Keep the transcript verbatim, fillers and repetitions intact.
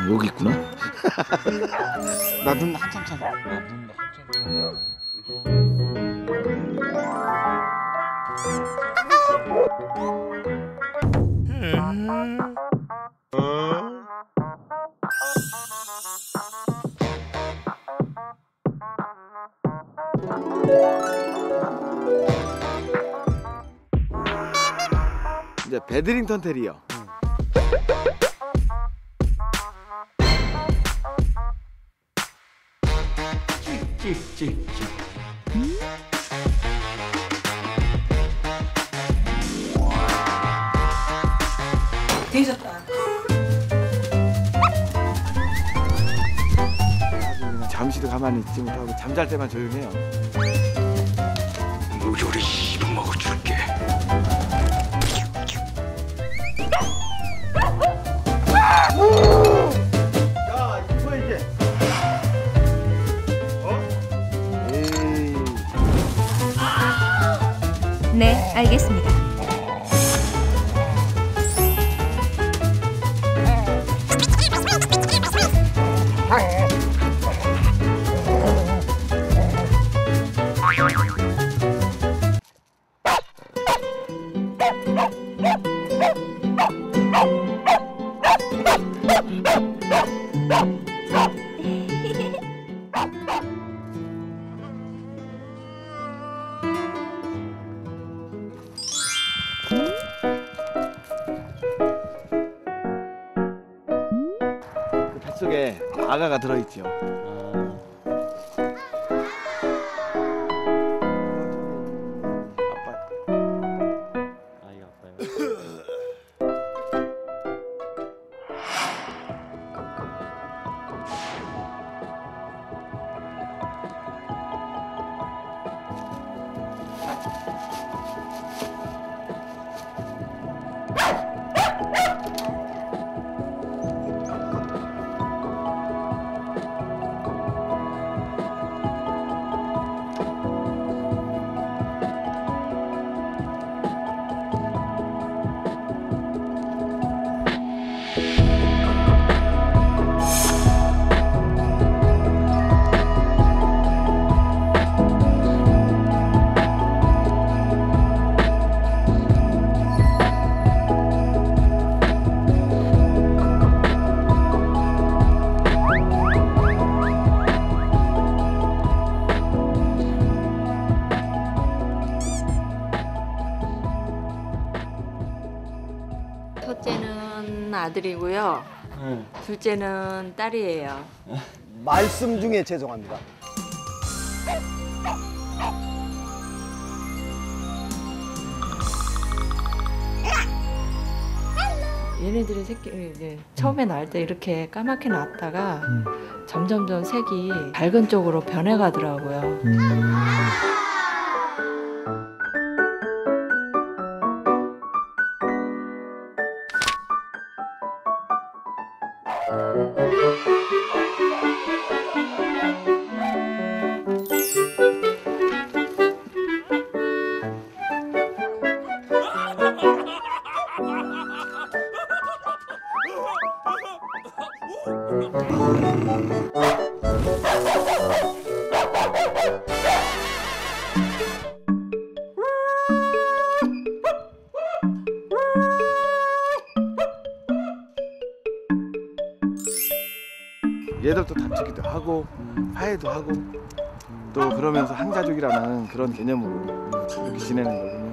여기 있구나. 나 눈 한참 차서. 나 눈 한참. 이제 베드링턴 테리어. 찍찍찍찍. 되셨다. 아주 그냥 잠시도 가만히 있지 못하고 잠잘 때만 조용해요. 무조리 씹어 먹어줄게. 야, 이거 이제. 어? 에이. 네, 알겠습니다. 그 뱃속에 아가가 들어있죠. 첫째는 아들이고요. 응. 둘째는 딸이에요. 말씀 중에 죄송합니다. 얘네들이 새끼 이제 처음에 날 때 이렇게 까맣게 났다가 음. 점점점 색이 밝은 쪽으로 변해가더라고요. 음. 얘들도 다투기도 하고 화해도 하고 또 그러면서 한 가족이라는 그런 개념으로 이렇게 지내는 거거든요.